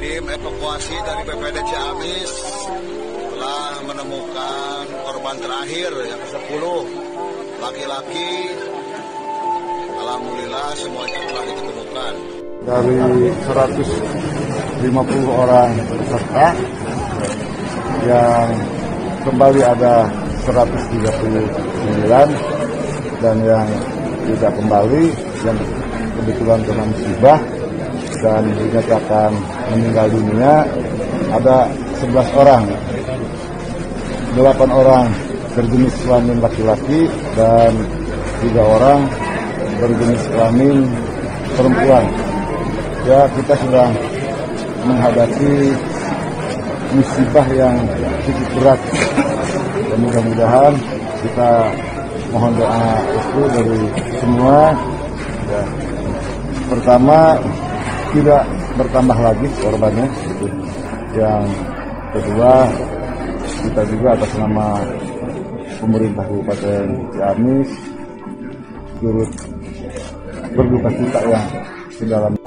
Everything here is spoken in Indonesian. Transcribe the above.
Tim evakuasi dari BPD Ciamis telah menemukan korban terakhir yang ke-10, laki-laki. Alhamdulillah semuanya telah ditemukan. Dari 150 orang peserta yang kembali ada 139 dan yang tidak kembali yang kebetulan kena musibah dan dinyatakan meninggal dunia ada 11 orang, 8 orang berjenis kelamin laki-laki dan 3 orang berjenis kelamin perempuan. Ya, kita sedang menghadapi musibah yang cukup berat dan mudah-mudahan kita mohon doa restu dari semua. Ya, pertama tidak bertambah lagi korbannya. Yang kedua, kita juga atas nama pemerintah Kabupaten Ciamis turut berduka cita yang sedalam.